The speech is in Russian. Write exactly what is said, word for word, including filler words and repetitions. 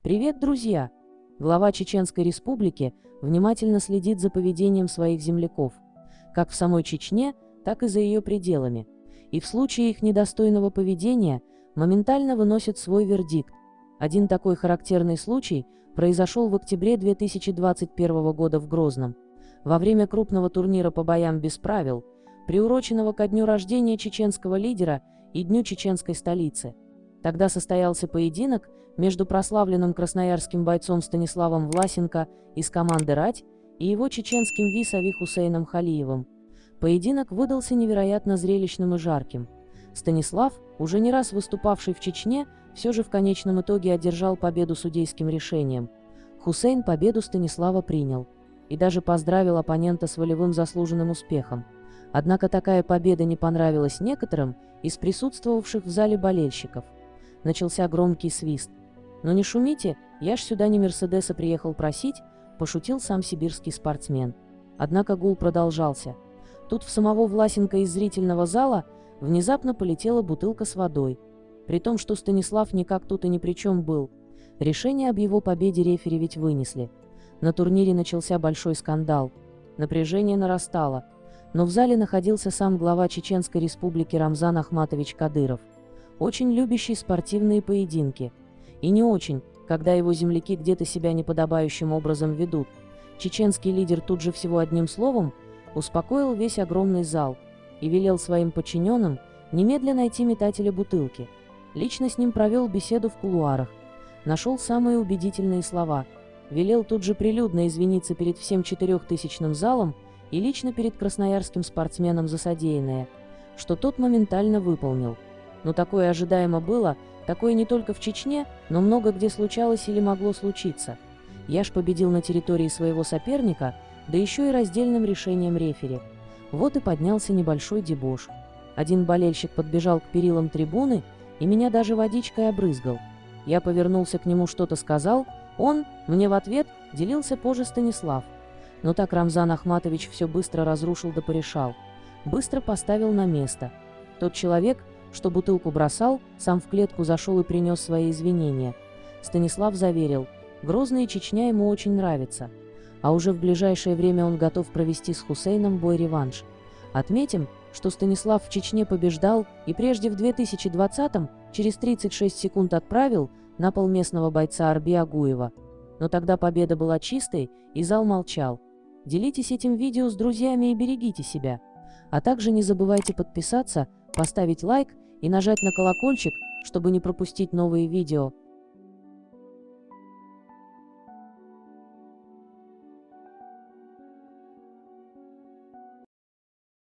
Привет, друзья! Глава Чеченской Республики внимательно следит за поведением своих земляков, как в самой Чечне, так и за ее пределами, и в случае их недостойного поведения моментально выносит свой вердикт. Один такой характерный случай произошел в октябре две тысячи двадцать первого года в Грозном, во время крупного турнира по боям без правил, приуроченного ко дню рождения чеченского лидера и дню чеченской столицы. Тогда состоялся поединок между прославленным красноярским бойцом Станиславом Власенко из команды «Рать» и его чеченским вис-а-ви Хусейном Халиевым. Поединок выдался невероятно зрелищным и жарким. Станислав, уже не раз выступавший в Чечне, все же в конечном итоге одержал победу судейским решением. Хусейн победу Станислава принял и даже поздравил оппонента с волевым заслуженным успехом. Однако такая победа не понравилась некоторым из присутствовавших в зале болельщиков. Начался громкий свист. «Ну не шумите, я ж сюда не Мерседеса приехал просить», – пошутил сам сибирский спортсмен. Однако гул продолжался. Тут в самого Власенко из зрительного зала внезапно полетела бутылка с водой. При том, что Станислав никак тут и ни при чем был. Решение об его победе рефери ведь вынесли. На турнире начался большой скандал. Напряжение нарастало. Но в зале находился сам глава Чеченской Республики Рамзан Ахматович Кадыров, очень любящий спортивные поединки. И не очень, когда его земляки где-то себя неподобающим образом ведут. Чеченский лидер тут же всего одним словом успокоил весь огромный зал и велел своим подчиненным немедленно найти метателя бутылки. Лично с ним провел беседу в кулуарах, нашел самые убедительные слова, велел тут же прилюдно извиниться перед всем четырехтысячным залом и лично перед красноярским спортсменом за содеянное, что тот моментально выполнил. Но такое ожидаемо было, такое не только в Чечне, но много где случалось или могло случиться. Я ж победил на территории своего соперника, да еще и раздельным решением рефери. Вот и поднялся небольшой дебош. Один болельщик подбежал к перилам трибуны и меня даже водичкой обрызгал. Я повернулся к нему, что-то сказал, он, мне в ответ, делился позже Станислав. Но так Рамзан Ахматович все быстро разрушил да порешал. Быстро поставил на место. Тот человек, что бутылку бросал, сам в клетку зашел и принес свои извинения. Станислав заверил, Грозный и Чечня ему очень нравится, а уже в ближайшее время он готов провести с Хусейном бой-реванш. Отметим, что Станислав в Чечне побеждал и прежде в две тысячи двадцатом через тридцать шесть секунд отправил на пол местного бойца Арби Агуева. Но тогда победа была чистой, и зал молчал. Делитесь этим видео с друзьями и берегите себя. А также не забывайте подписаться, поставить лайк и нажать на колокольчик, чтобы не пропустить новые видео.